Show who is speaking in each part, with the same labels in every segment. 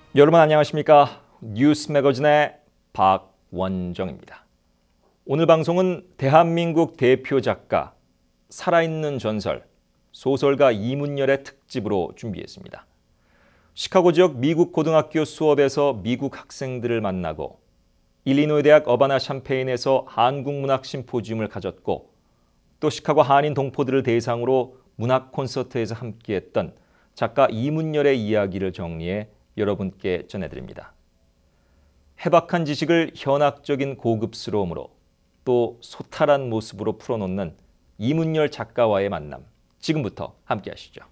Speaker 1: 여러분 안녕하십니까? 뉴스 매거진의 박원정입니다. 오늘 방송은 대한민국 대표 작가, 살아있는 전설, 소설가 이문열의 특집으로 준비했습니다. 시카고 지역 미국 고등학교 수업에서 미국 학생들을 만나고 일리노이 대학 어바나 샴페인에서 한국문학 심포지움을 가졌고 또 시카고 한인 동포들을 대상으로 문학 콘서트에서 함께했던 작가 이문열의 이야기를 정리해 여러분께 전해드립니다. 해박한 지식을 현학적인 고급스러움으로 또 소탈한 모습으로 풀어놓는 이문열 작가와의 만남, 지금부터 함께 하시죠.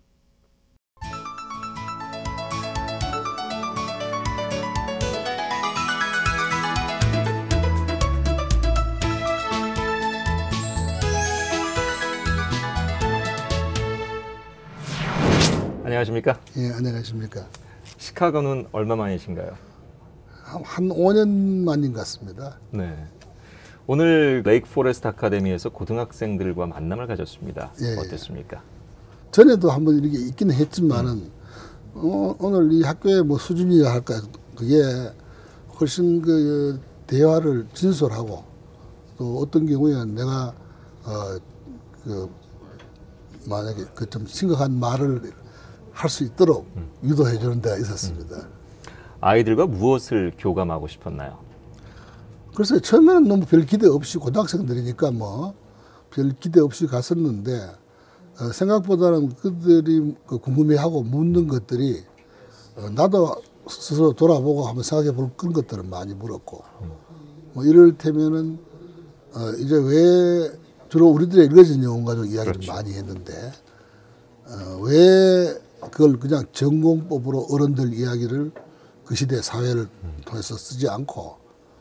Speaker 1: 안녕하십니까?
Speaker 2: 예, 안녕하십니까.
Speaker 1: 시카고는 얼마 만이신가요?
Speaker 2: 한 5년 만인 것 같습니다.
Speaker 1: 네. 오늘 레이크 포레스트 아카데미에서 고등학생들과 만남을 가졌습니다.
Speaker 2: 예,
Speaker 1: 어땠습니까?
Speaker 2: 전에도 한번 이렇게 있기는 했지만은 오늘 이 학교의 뭐 수준이라 할까 그게 훨씬 그 대화를 진솔하고 또 어떤 경우에는 내가 만약에 그 좀 심각한 말을 할 수 있도록 유도해 주는 데가 있었습니다.
Speaker 1: 아이들과 무엇을 교감하고 싶었나요?
Speaker 2: 글쎄요, 처음에는 너무 별 기대 없이 고등학생들이니까 뭐 별 기대 없이 갔었는데 생각보다는 그들이 궁금해하고 묻는 것들이 나도 스스로 돌아보고 한번 생각해 볼 그런 것들을 많이 물었고 뭐 이를테면은 이제 왜 주로 우리들의 읽어진 영혼 가지고 이야기를
Speaker 1: 그렇죠.
Speaker 2: 많이 했는데 왜 그걸 그냥 전공법으로 어른들 이야기를 그 시대 사회를 통해서 쓰지 않고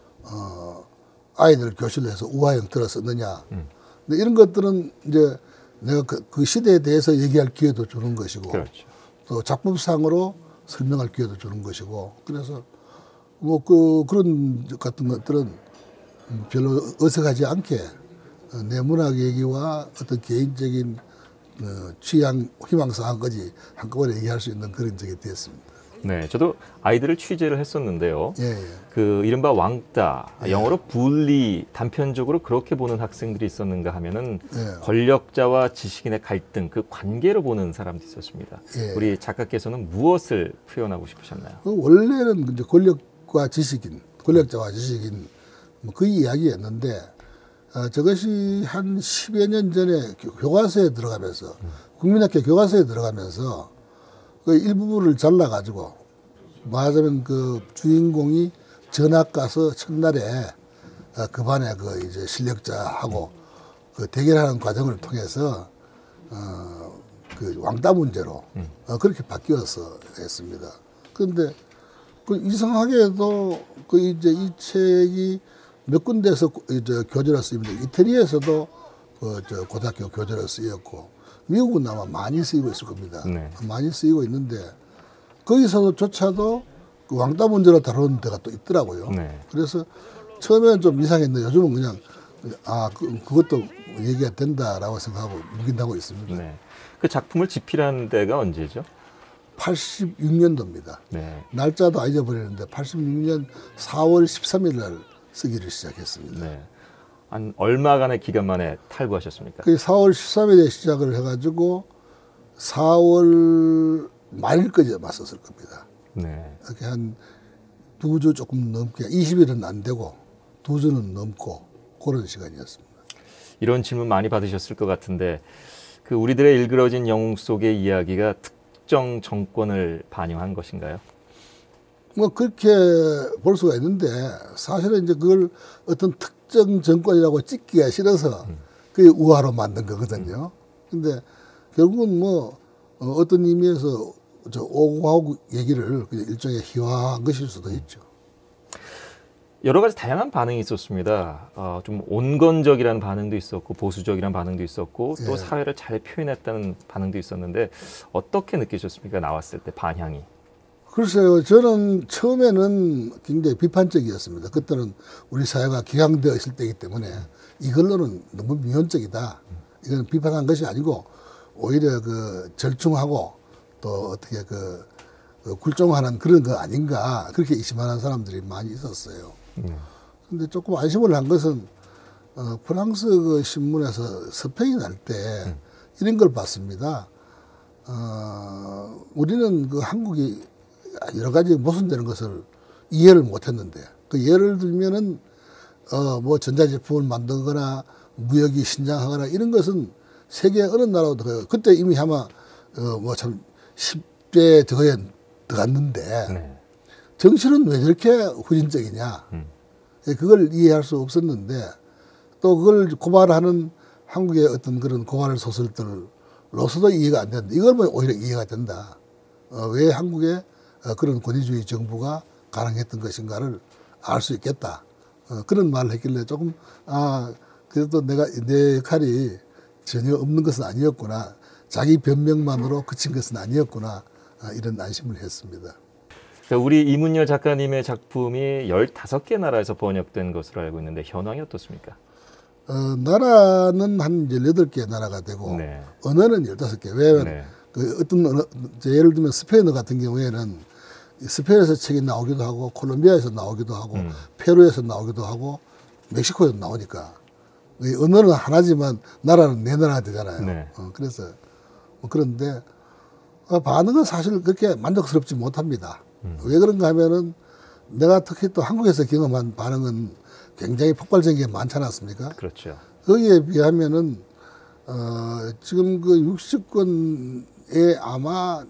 Speaker 2: 아이들 교실에서 우화 형태로 썼느냐. 근데 이런 것들은 이제 내가 그 시대에 대해서 얘기할 기회도 주는 것이고
Speaker 1: 그렇죠.
Speaker 2: 또 작품상으로 설명할 기회도 주는 것이고 그래서 뭐 그런 같은 것들은 별로 어색하지 않게 내 문학 얘기와 어떤 개인적인 취향, 희망사항까지 한꺼번에 얘기할 수 있는 그런 적이 됐습니다.
Speaker 1: 네, 저도 아이들을 취재를 했었는데요.
Speaker 2: 예, 예.
Speaker 1: 그 이른바 왕따, 영어로 불리, 단편적으로 그렇게 보는 학생들이 있었는가 하면은
Speaker 2: 예.
Speaker 1: 권력자와 지식인의 갈등, 그 관계로 보는 사람도 있었습니다.
Speaker 2: 예.
Speaker 1: 우리 작가께서는 무엇을 표현하고 싶으셨나요?
Speaker 2: 원래는 이제 권력과 지식인, 권력자와 지식인 뭐 그 이야기였는데 저것이 한 10여 년 전에 교과서에 들어가면서 국민학교 교과서에 들어가면서 그 일부분을 잘라가지고 말하자면 그 주인공이 전학 가서 첫날에 그 반에 그 이제 실력자하고 그 대결하는 과정을 통해서 그 왕따 문제로 그렇게 바뀌어서 했습니다. 그런데 그 이상하게도 그 이제 이 책이 몇 군데에서 이제 교재로 쓰입니다. 이태리에서도 저 고등학교 교재로 쓰였고 미국은 아마 많이 쓰이고 있을 겁니다.
Speaker 1: 네. 많이
Speaker 2: 쓰이고 있는데 거기서조차도 그 왕따 문제로 다루는 데가 또 있더라고요.
Speaker 1: 네.
Speaker 2: 그래서 처음에는 좀 이상했는데 요즘은 그냥 그것도 얘기가 된다라고 생각하고 묵인하고 있습니다.
Speaker 1: 네. 그 작품을 집필한 데가 언제죠?
Speaker 2: 86년도입니다.
Speaker 1: 네.
Speaker 2: 날짜도 잊어버리는데 86년 4월 13일 날 쓰기를 시작했습니다.
Speaker 1: 네. 한 얼마간의 기간 만에 탈구하셨습니까?
Speaker 2: 그 4월 13일에 시작을 해가지고 4월 말일까지 맞섰을 겁니다.
Speaker 1: 네.
Speaker 2: 이렇게 한 2주 조금 넘게 20일은 안 되고 2주는 넘고 그런 시간이었습니다.
Speaker 1: 이런 질문 많이 받으셨을 것 같은데 그 우리들의 일그러진 영웅 속의 이야기가 특정 정권을 반영한 것인가요?
Speaker 2: 뭐 그렇게 볼 수가 있는데 사실은 이제 그걸 어떤 특정 정권이라고 찍기가 싫어서 그게 우화로 만든 거거든요. 근데 결국은 뭐 어떤 의미에서 저 오공화국 얘기를 그냥 일종의 희화한 것일 수도 있죠.
Speaker 1: 여러 가지 다양한 반응이 있었습니다. 좀 온건적이라는 반응도 있었고 보수적이라는 반응도 있었고 또
Speaker 2: 예.
Speaker 1: 사회를 잘 표현했다는 반응도 있었는데 어떻게 느끼셨습니까? 나왔을 때 반향이.
Speaker 2: 글쎄요, 저는 처음에는 굉장히 비판적이었습니다. 그때는 우리 사회가 기강되어 있을 때이기 때문에 이걸로는 너무 미온적이다. 이건 비판한 것이 아니고 오히려 그 절충하고 또 어떻게 굴종하는 그런 거 아닌가 그렇게 의심하는 사람들이 많이 있었어요. 근데 조금 안심을 한 것은 프랑스 그 신문에서 서평이 날 때 이런 걸 봤습니다. 우리는 그 한국이 여러 가지 모순되는 것을 이해를 못했는데 그 예를 들면은 뭐 전자제품을 만들거나 무역이 신장하거나 이런 것은 세계 어느 나라도 그때 이미 아마 뭐 참 10대 들어갔는데
Speaker 1: 네.
Speaker 2: 정치는 왜 저렇게 후진적이냐 그걸 이해할 수 없었는데 또 그걸 고발하는 한국의 어떤 그런 고발 소설들로서도 이해가 안 된다. 이걸 보면 오히려 이해가 된다. 왜 한국의 그런 권위주의 정부가 가능했던 것인가를 알 수 있겠다. 그런 말을 했길래 조금 그래도 내 역할이 전혀 없는 것은 아니었구나. 자기 변명만으로 그친 것은 아니었구나. 이런 안심을 했습니다.
Speaker 1: 우리 이문열 작가님의 작품이 15개 나라에서 번역된 것으로 알고 있는데 현황이 어떻습니까?
Speaker 2: 나라는 한 18개 나라가 되고
Speaker 1: 네.
Speaker 2: 언어는 15개. 왜냐하면
Speaker 1: 네.
Speaker 2: 그 어떤 언어, 예를 들면 스페인어 같은 경우에는 스페인에서 책이 나오기도 하고 콜롬비아에서 나오기도 하고 페루에서 나오기도 하고 멕시코에서 나오니까 이 언어는 하나지만 나라는 네 나라가 되잖아요.
Speaker 1: 네.
Speaker 2: 그래서 그런데 반응은 사실 그렇게 만족스럽지 못합니다. 왜 그런가 하면은 내가 특히 또 한국에서 경험한 반응은 굉장히 폭발적인 게 많지 않았습니까?
Speaker 1: 그렇죠.
Speaker 2: 거기에 비하면은 지금 그 60권에 아마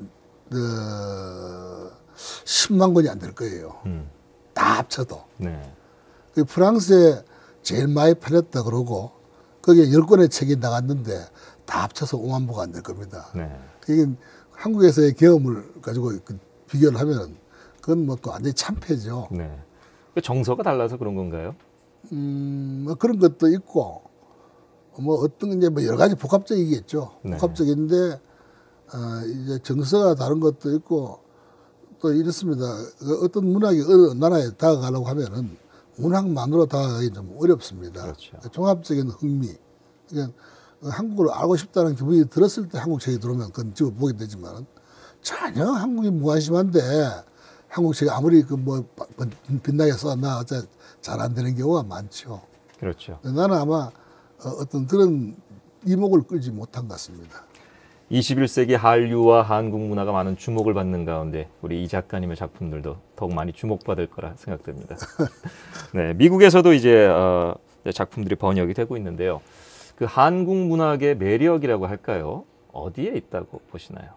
Speaker 2: 10만 권이 안 될 거예요. 다 합쳐도.
Speaker 1: 네.
Speaker 2: 그 프랑스에 제일 많이 팔렸다 그러고 거기에 10권의 책이 나갔는데 다 합쳐서 5만 부가 안 될 겁니다.
Speaker 1: 네.
Speaker 2: 이게 한국에서의 경험을 가지고 비교를 하면 그건 뭐 또 완전히 참패죠.
Speaker 1: 네. 정서가 달라서 그런 건가요?
Speaker 2: 뭐 그런 것도 있고 뭐 어떤 이제 뭐 여러 가지 복합적이겠죠.
Speaker 1: 네.
Speaker 2: 복합적인데 이제 정서가 다른 것도 있고 또 이렇습니다. 어떤 문학이 어느 나라에 다가가려고 하면은 문학만으로 다가가기 좀 어렵습니다.
Speaker 1: 그렇죠.
Speaker 2: 종합적인 흥미. 그러니까 한국을 알고 싶다는 기분이 들었을 때 한국 책이 들어오면 그건 집어보게 되지만 전혀 한국이 무관심한데 한국 책이 아무리 그 뭐 빛나게 써나 잘 안 되는 경우가 많죠.
Speaker 1: 그렇죠.
Speaker 2: 나는 아마 어떤 그런 이목을 끌지 못한 것 같습니다.
Speaker 1: 21세기 한류와 한국 문화가 많은 주목을 받는 가운데 우리 이 작가님의 작품들도 더욱 많이 주목받을 거라 생각됩니다. 네, 미국에서도 이제 작품들이 번역이 되고 있는데요. 그 한국 문학의 매력이라고 할까요? 어디에 있다고 보시나요?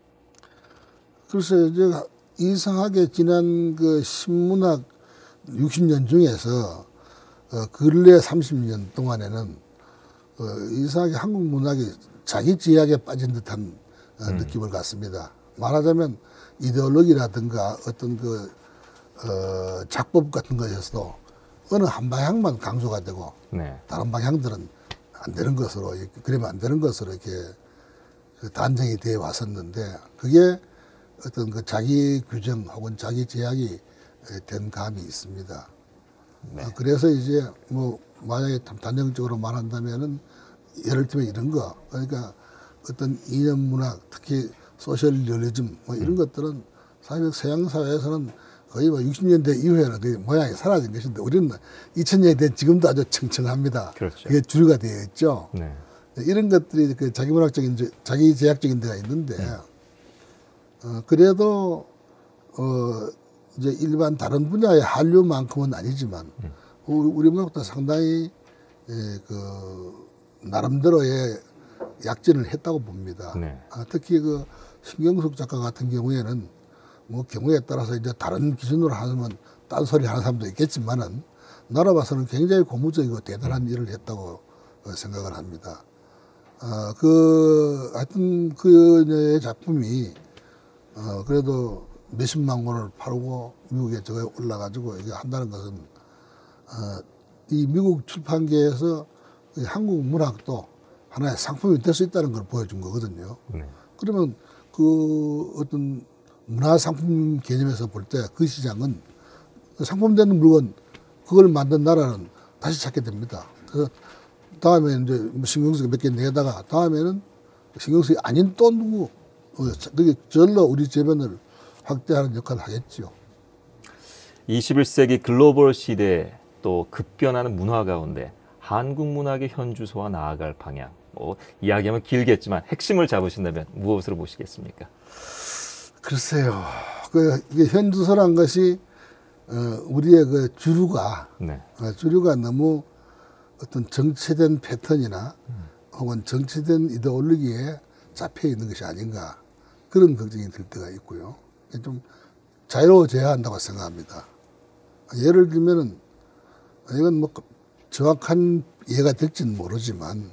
Speaker 2: 글쎄, 이제 이상하게 지난 그 신문학 60년 중에서 근래 30년 동안에는 이상하게 한국 문학이 자기 지약에 빠진 듯한 느낌을 갖습니다. 말하자면 이데올로기라든가 어떤 그 작법 같은 것에서도 어느 한 방향만 강조가 되고
Speaker 1: 네.
Speaker 2: 다른 방향들은 안 되는 것으로 그러면 안 되는 것으로 이렇게 단정이 되어 왔었는데 그게 어떤 그 자기 규정 혹은 자기 제약이 된 감이 있습니다.
Speaker 1: 네.
Speaker 2: 그래서 이제 뭐 만약에 단정적으로 말한다면은 예를 들면 이런 거 그러니까 어떤 이념 문학 특히 소셜 리얼리즘 뭐 이런 것들은 사실 서양 사회에서는 거의 뭐 60년대 이후에는 그 모양이 사라진 것인데 우리는 2000년이 된 지금도 아주 청청합니다.
Speaker 1: 그렇죠.
Speaker 2: 그게 주류가 되어 있죠.
Speaker 1: 네.
Speaker 2: 이런 것들이 그 자기 문학적인 자기 제약적인 데가 있는데 그래도 이제 일반 다른 분야의 한류만큼은 아니지만 우리 문학도 상당히 그 나름대로의 약진을 했다고 봅니다.
Speaker 1: 네.
Speaker 2: 특히 그 신경숙 작가 같은 경우에는 뭐 경우에 따라서 이제 다른 기준으로 하면 딴소리 하는 사람도 있겠지만은 나라 봐서는 굉장히 고무적이고 대단한 일을 했다고 생각을 합니다. 하여튼 그녀의 작품이 그래도 몇십만 권을 팔고 미국에 저거 올라가지고 이게 한다는 것은 이 미국 출판계에서 한국 문학도 하나의 상품이 될 수 있다는 걸 보여준 거거든요.
Speaker 1: 네.
Speaker 2: 그러면 그 어떤 문화 상품 개념에서 볼 때 그 시장은 상품되는 물건 그걸 만든 나라는 다시 찾게 됩니다. 그래서 다음에 이제 신경쓰기 몇 개 내다가 다음에는 신경쓰기 아닌 또 누구 그게 절로 우리 주변을 확대하는 역할을 하겠죠.
Speaker 1: 21세기 글로벌 시대에 또 급변하는 문화 가운데 한국 문학의 현주소와 나아갈 방향, 이야기하면 길겠지만 핵심을 잡으신다면 무엇으로 보시겠습니까?
Speaker 2: 글쎄요. 이게 현주소란 것이 우리의 그 주류가
Speaker 1: 네.
Speaker 2: 주류가 너무 어떤 정체된 패턴이나 혹은 정체된 이데올로기에 잡혀 있는 것이 아닌가 그런 걱정이 들 때가 있고요. 좀 자유로워져야 한다고 생각합니다. 예를 들면은 이건 뭐 정확한 이해가 될지는 모르지만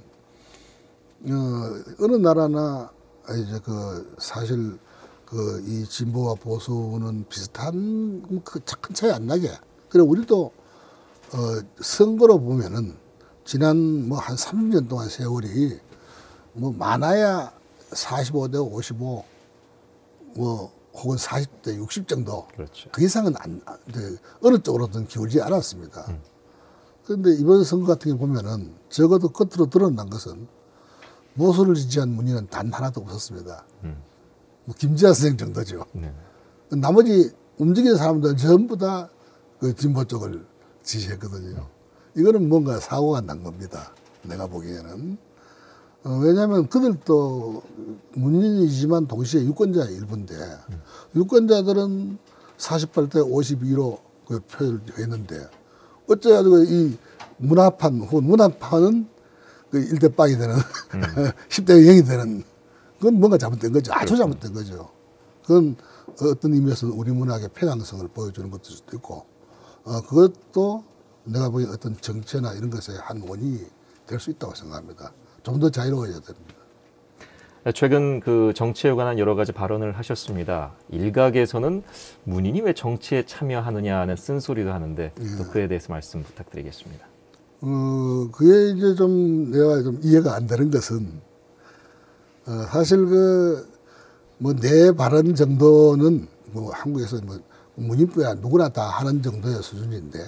Speaker 2: 어느 나라나 이제 그 사실 그 이 진보와 보수는 비슷한 큰 차이 안 나게. 그래 우리도 선거로 보면은 지난 뭐 한 30년 동안 세월이 뭐 많아야 45대 55 뭐 혹은 40대 60 정도.
Speaker 1: 그렇죠.
Speaker 2: 그 이상은 어느 쪽으로든 기울지 않았습니다. 그런데 이번 선거 같은 경우 보면은 적어도 끝으로 드러난 것은 보수를 지지한 문의는 단 하나도 없었습니다. 뭐 김지아 선생 정도죠.
Speaker 1: 네.
Speaker 2: 나머지 움직이는 사람들은 전부 다 그 진보 쪽을 지지했거든요. 이거는 뭔가 사고가 난 겁니다. 내가 보기에는. 왜냐하면 그들도 문인이지만 동시에 유권자의 일부인데 유권자들은 48대 52로 그 표를 했는데 어째가지고 이 문화판 혹은 문학판은 그 1대 빵이 되는 10대 0이 되는 그건 뭔가 잘못된 거죠. 아주 잘못된 거죠. 그건 어떤 의미에서 우리 문학의 편향성을 보여주는 것일 수도 있고 그것도 내가 보기엔 어떤 정체나 이런 것의 한 원인이 될 수 있다고 생각합니다. 좀 더 자유로워야 됩니다.
Speaker 1: 최근 그 정치에 관한 여러 가지 발언을 하셨습니다. 일각에서는 문인이 왜 정치에 참여하느냐는 쓴소리도 하는데 또 그에 대해서 말씀 부탁드리겠습니다.
Speaker 2: 그게 이제 좀 내가 좀 이해가 안 되는 것은 사실 뭐 내 발언 정도는 뭐 한국에서 뭐 문인뿐이 누구나 다 하는 정도의 수준인데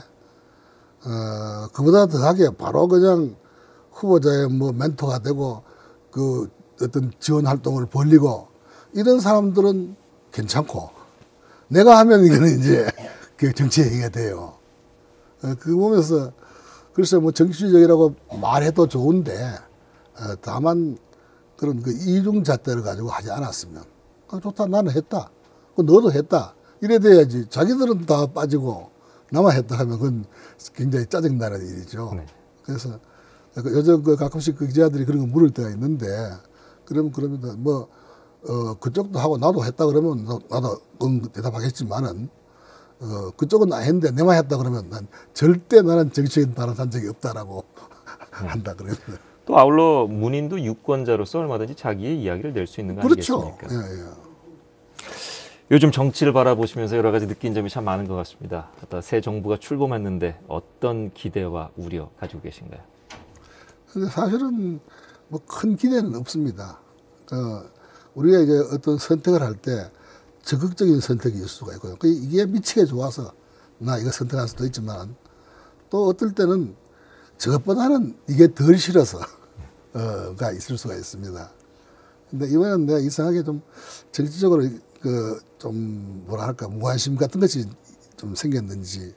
Speaker 2: 그보다 더하게 바로 그냥 후보자의 뭐 멘토가 되고 그 어떤 지원 활동을 벌리고 이런 사람들은 괜찮고 내가 하면 이거는 이제 그 정치 행위가 돼요. 그 보면서 글쎄 뭐 정치적이라고 말해도 좋은데 다만 그런 그 이중잣대를 가지고 하지 않았으면 좋다 나는 했다 너도 했다 이래 돼야지 자기들은 다 빠지고 나만 했다 하면 그건 굉장히 짜증나는 일이죠. 네. 그래서 요즘 가끔씩 그 기자들이 그런 거 물을 때가 있는데 그러면 뭐 그쪽도 하고 나도 했다 그러면 나도 대답하겠지만은 그쪽은 안 했는데 내만 했다 그러면 난 절대 나는 정치적인 발언한 적이 없다라고 한다 그러면
Speaker 1: 또 아울러 문인도 유권자로서 얼마든지 자기의 이야기를 낼 수 있는 거
Speaker 2: 그렇죠.
Speaker 1: 아니겠습니까?
Speaker 2: 예, 예.
Speaker 1: 요즘 정치를 바라보시면서 여러 가지 느낀 점이 참 많은 것 같습니다. 새 정부가 출범했는데 어떤 기대와 우려 가지고 계신가요?
Speaker 2: 근데 사실은 뭐 큰 기대는 없습니다. 우리가 이제 어떤 선택을 할 때 적극적인 선택일 수가 있고요. 이게 미치게 좋아서 나 이거 선택할 수도 있지만 또 어떨 때는 저것보다는 이게 덜 싫어서 가 있을 수가 있습니다. 근데 이번에는 내가 이상하게 좀 정치적으로 좀 뭐라 할까 무관심 같은 것이 좀 생겼는지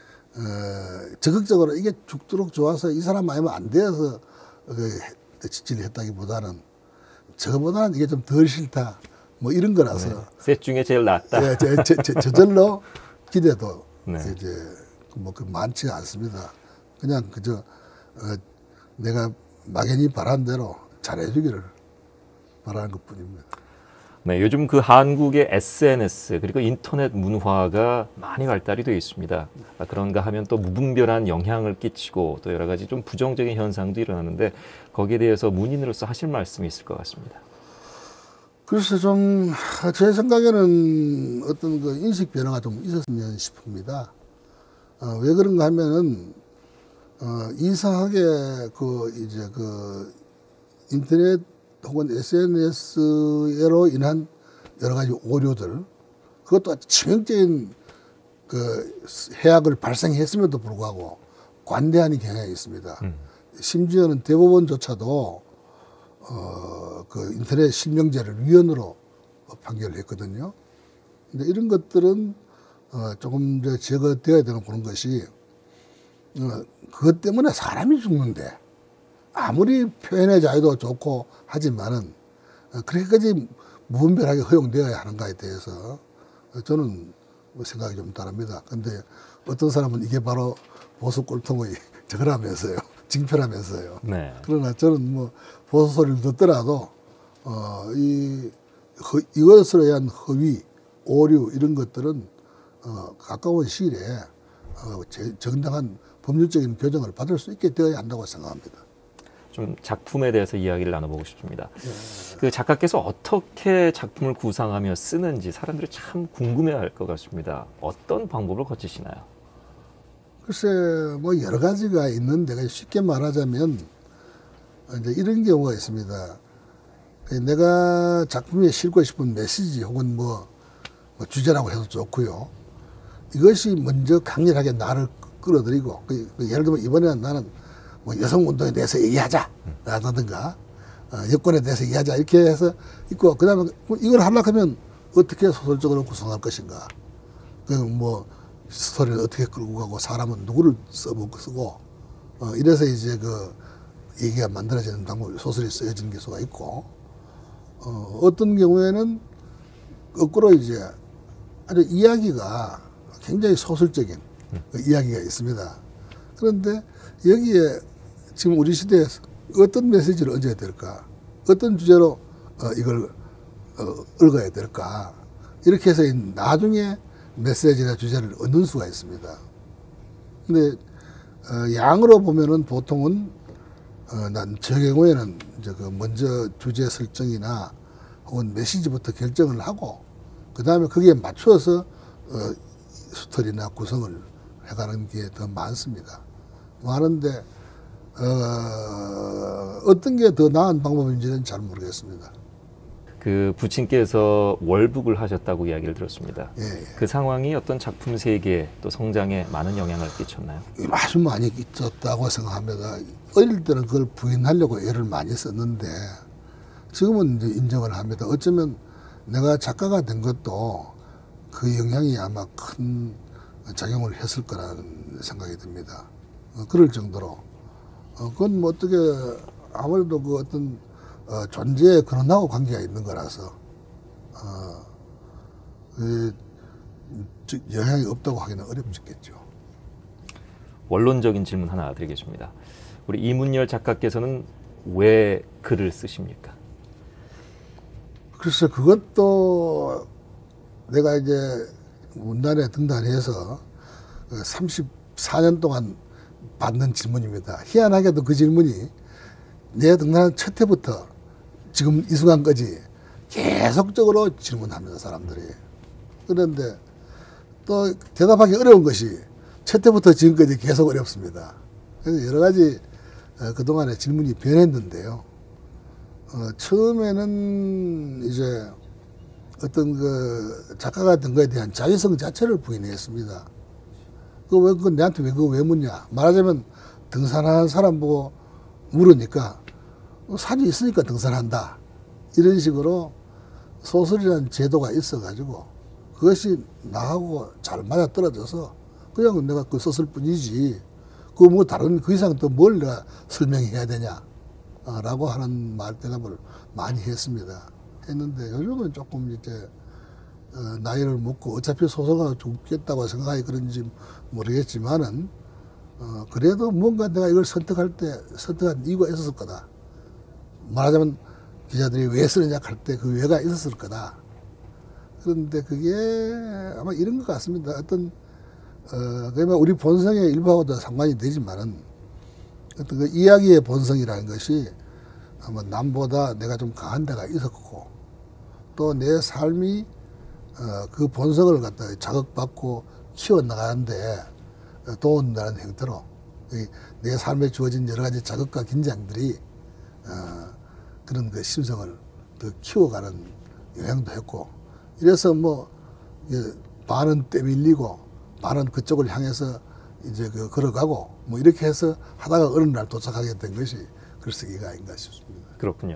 Speaker 2: 적극적으로 이게 죽도록 좋아서 이 사람 아니면 안 돼서 지지를 했다기보다는 저거보다는 이게 좀 덜 싫다 뭐 이런 거라서
Speaker 1: 네. 셋 중에 제일 낫다.
Speaker 2: 예, 저절로 기대도
Speaker 1: 네.
Speaker 2: 이제 뭐 많지 않습니다. 그냥 그저 내가 막연히 바란 대로 잘해주기를 바라는 것뿐입니다.
Speaker 1: 네, 요즘 그 한국의 SNS 그리고 인터넷 문화가 많이 발달이 되어 있습니다. 그런가 하면 또 무분별한 영향을 끼치고 또 여러 가지 좀 부정적인 현상도 일어나는데 거기에 대해서 문인으로서 하실 말씀이 있을 것 같습니다.
Speaker 2: 그래서 좀 제 생각에는 어떤 그 인식 변화가 좀 있었으면 싶습니다. 왜 그런가 하면은 이상하게 이제 인터넷 혹은 SNS로 인한 여러 가지 오류들, 그것도 아주 치명적인 해악을 발생했음에도 불구하고 관대한 경향이 있습니다. 심지어는 대법원조차도 인터넷 실명제를 위헌으로 판결을 했거든요. 근데 이런 것들은 조금 이제 제거되어야 되는 그런 것이 그것 때문에 사람이 죽는데 아무리 표현의 자유도 좋고 하지만은 그렇게까지 무분별하게 허용되어야 하는가에 대해서 저는 뭐 생각이 좀 다릅니다. 근데 어떤 사람은 이게 바로 보수 꼴통의 저거라면서요. 징표라면서요.
Speaker 1: 네.
Speaker 2: 그러나 저는 뭐 보수 소리를 듣더라도 이것으로 의한 허위, 오류 이런 것들은 가까운 시일에 정당한 법률적인 교정을 받을 수 있게 되어야 한다고 생각합니다.
Speaker 1: 좀 작품에 대해서 이야기를 나눠보고 싶습니다. 그 작가께서 어떻게 작품을 구상하며 쓰는지 사람들이 참 궁금해할 것 같습니다. 어떤 방법을 거치시나요?
Speaker 2: 글쎄 뭐 여러 가지가 있는데 쉽게 말하자면 이제 이런 경우가 있습니다. 내가 작품에 싣고 싶은 메시지 혹은 뭐 주제라고 해도 좋고요. 이것이 먼저 강렬하게 나를 끌어들이고 예를 들면 이번에는 나는 뭐 여성운동에 대해서 얘기하자 라든가 여권에 대해서 얘기하자 이렇게 해서 있고 그다음에 이걸 하려고 하면 어떻게 소설적으로 구성할 것인가 뭐 스토리를 어떻게 끌고 가고 사람은 누구를 쓰고 이래서 이제 그 얘기가 만들어지는 방법 소설이 쓰여지는 경우가 있고 어떤 경우에는 거꾸로 이제 아주 이야기가 굉장히 소설적인 이야기가 있습니다. 그런데 여기에 지금 우리 시대에서 어떤 메시지를 얹어야 될까? 어떤 주제로 이걸 얽어야 될까? 이렇게 해서 나중에 메시지나 주제를 얻는 수가 있습니다. 근데 양으로 보면은 보통은 난 저 경우에는 이제 그 먼저 주제 설정이나 혹은 메시지부터 결정을 하고 그 다음에 거기에 맞춰서 스토리나 구성을 해가는 게 더 많습니다. 많은데 어떤 게 더 나은 방법인지는 잘 모르겠습니다.
Speaker 1: 그 부친께서 월북을 하셨다고 이야기를 들었습니다.
Speaker 2: 예.
Speaker 1: 그 상황이 어떤 작품 세계 또 성장에 많은 영향을 끼쳤나요?
Speaker 2: 아주 많이 끼쳤다고 생각합니다. 어릴 때는 그걸 부인하려고 애를 많이 썼는데 지금은 이제 인정을 합니다. 어쩌면 내가 작가가 된 것도 그 영향이 아마 큰 작용을 했을 거라는 생각이 듭니다. 그럴 정도로 그건 뭐 어떻게 아무래도 그 어떤 존재의 근원하고 관계가 있는 거라서 영향이 없다고 하기는 어렵겠죠.
Speaker 1: 원론적인 질문 하나 드리겠습니다. 우리 이문열 작가께서는 왜 글을 쓰십니까?
Speaker 2: 글쎄 그것도 내가 이제 문단에 등단해서 34년 동안 받는 질문입니다. 희한하게도 그 질문이 내가 등단한 첫 해부터 지금 이 순간까지 계속적으로 질문합니다, 사람들이. 그런데 또 대답하기 어려운 것이 첫 해부터 지금까지 계속 어렵습니다. 그래서 여러 가지 그동안에 질문이 변했는데요. 처음에는 이제 어떤 그 작가가 된 거에 대한 자유성 자체를 부인했습니다. 그건 내한테 그거 왜 묻냐? 말하자면 등산하는 사람 보고 물으니까 산이 있으니까 등산한다. 이런 식으로 소설이라는 제도가 있어가지고 그것이 나하고 잘 맞아 떨어져서 그냥 내가 그 썼을 뿐이지 그 뭐 다른 그 이상 또 뭘 내가 설명해야 되냐 라고 하는 말 대답을 많이 했는데 요즘은 조금 이제 나이를 먹고 어차피 소설가 죽겠다고 생각하기 그런지 모르겠지만은 그래도 뭔가 내가 이걸 선택할 때 선택한 이유가 있었을 거다. 말하자면 기자들이 왜 쓰느냐 할 때 그 왜가 있었을 거다. 그런데 그게 아마 이런 것 같습니다. 어떤 그러면 우리 본성의 일부하고도 상관이 되지만은 어떤 그 이야기의 본성이라는 것이 아마 남보다 내가 좀 강한 데가 있었고 또 내 삶이 그 본성을 갖다 자극받고 키워나가는데 도움된다는 형태로 내 삶에 주어진 여러 가지 자극과 긴장들이 그런 그 심성을 더 키워가는 영향도 했고 이래서 뭐 반은 떼밀리고 반은 그쪽을 향해서 이제 그 걸어가고 뭐 이렇게 해서 하다가 어느 날 도착하게 된 것이 글쓰기가 아닌가 싶습니다.
Speaker 1: 그렇군요.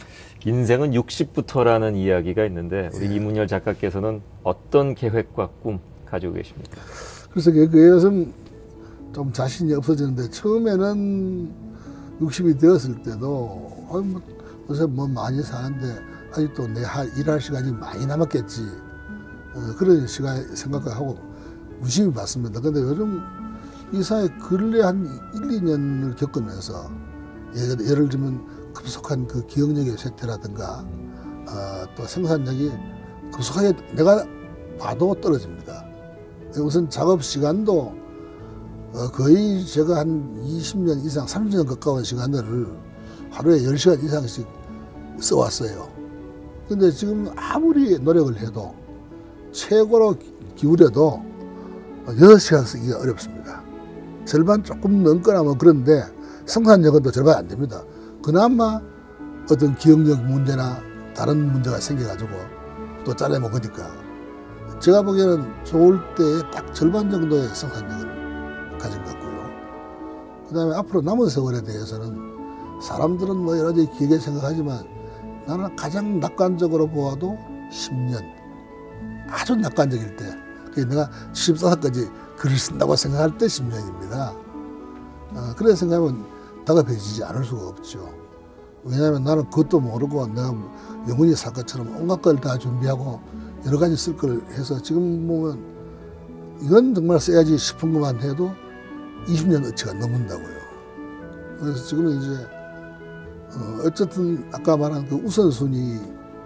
Speaker 1: 인생은 60부터라는 이야기가 있는데 우리 이문열 작가께서는 어떤 계획과 꿈 가지고 계십니까?
Speaker 2: 그래서 그것은 좀 자신이 없어지는데 처음에는 60이 되었을 때도 요새 뭐 많이 사는데 아직도 내 일할 시간이 많이 남았겠지. 그런 시간 생각하고 무심히 봤습니다. 근데 요즘 이 사회 근래 한 1, 2년을 겪으면서 예를 들면 급속한 그 기억력의 쇠퇴라든가 또 생산력이 급속하게 내가 봐도 떨어집니다. 우선 작업 시간도 거의 제가 한 20년 이상, 30년 가까운 시간을 하루에 10시간 이상씩 써왔어요. 근데 지금 아무리 노력을 해도 최고로 기울여도 6시간 쓰기가 어렵습니다. 절반 조금 넘거나 뭐 그런데 생산력은 또 절반 안 됩니다. 그나마 어떤 기억력 문제나 다른 문제가 생겨가지고 또 잘라 먹으니까 제가 보기에는 좋을 때에 딱 절반 정도의 생산력을 가진 것 같고요. 그 다음에 앞으로 남은 세월에 대해서는 사람들은 뭐 여러 가지 길게 생각하지만 나는 가장 낙관적으로 보아도 10년. 아주 낙관적일 때. 내가 74살까지 글을 쓴다고 생각할 때 10년입니다. 그래서 생각하면 다급해지지 않을 수가 없죠. 왜냐하면 나는 그것도 모르고 내가 영원히 살 것처럼 온갖 걸 다 준비하고 여러 가지 쓸 걸 해서 지금 보면 이건 정말 써야지 싶은 것만 해도 20년 어치가 넘는다고요. 그래서 지금은 이제 어쨌든 아까 말한 그 우선순위를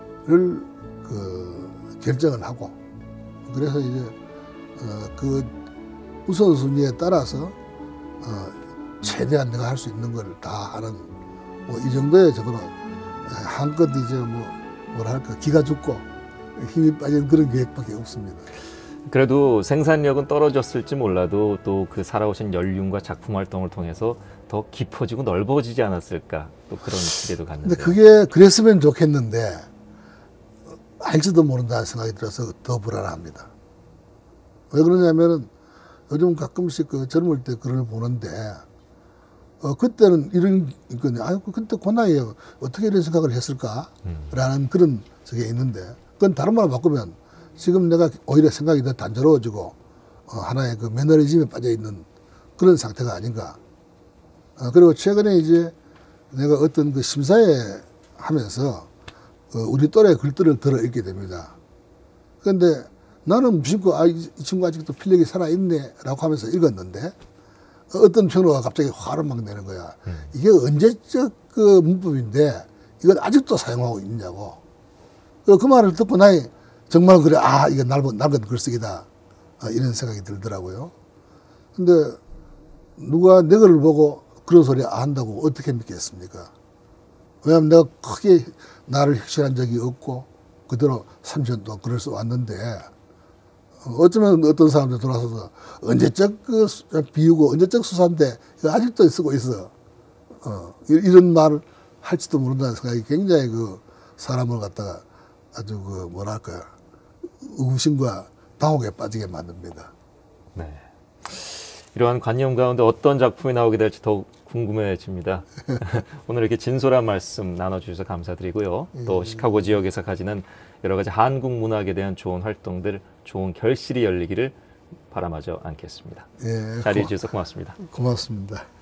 Speaker 2: 결정을 하고 그래서 이제 그 우선순위에 따라서 최대한 내가 할 수 있는 걸 다 하는 뭐 이 정도의 저거는 한껏 이제 뭐랄까 기가 죽고 힘이 빠진 그런 계획밖에 없습니다.
Speaker 1: 그래도 생산력은 떨어졌을지 몰라도 또 그 살아오신 연륜과 작품 활동을 통해서 더 깊어지고 넓어지지 않았을까 또 그런 기대도 갖는데.
Speaker 2: 근데 그게 그랬으면 좋겠는데 알지도 모른다는 생각이 들어서 더 불안합니다. 왜 그러냐면은 요즘 가끔씩 그 젊을 때 글을 보는데 그때는 이런 있거든요. 그때 그 나이에 어떻게 이런 생각을 했을까라는 그런 적이 있는데 그건 다른 말로 바꾸면 지금 내가 오히려 생각이 더 단조로워지고 하나의 그 매너리즘에 빠져 있는 그런 상태가 아닌가. 그리고 최근에 이제 내가 어떤 그 심사회 하면서 우리 또래 글들을 들어 읽게 됩니다. 그런데 나는 무심코 이 친구 아직도 필력이 살아있네라고 하면서 읽었는데 어떤 평론가가 갑자기 화를 막 내는 거야. 이게 언제적 그 문법인데 이걸 아직도 사용하고 있냐고. 그 말을 듣고 나니 정말 그래 이게 낡은 글쓰기다 이런 생각이 들더라고요. 근데 누가 내 글을 보고 그런 소리 안 한다고 어떻게 믿겠습니까? 왜냐하면 내가 크게 나를 혁신한 적이 없고 그대로 30년 동안 글을 써왔는데 어쩌면 어떤 사람들 돌아서서 언제적 그 비우고 언제적 수사인데 아직도 쓰고 있어. 이런 말을 할지도 모른다는 생각이 굉장히 그 사람을 갖다가 아주 그 뭐랄까요 의구심과 당혹에 빠지게 만듭니다.
Speaker 1: 네. 이러한 관념 가운데 어떤 작품이 나오게 될지 더욱 궁금해집니다. 오늘 이렇게 진솔한 말씀 나눠주셔서 감사드리고요. 또 시카고 지역에서 가지는 여러 가지 한국 문학에 대한 좋은 활동들, 좋은 결실이 열리기를 바라마저 않겠습니다. 자리해 주셔서 고맙습니다.
Speaker 2: 고맙습니다.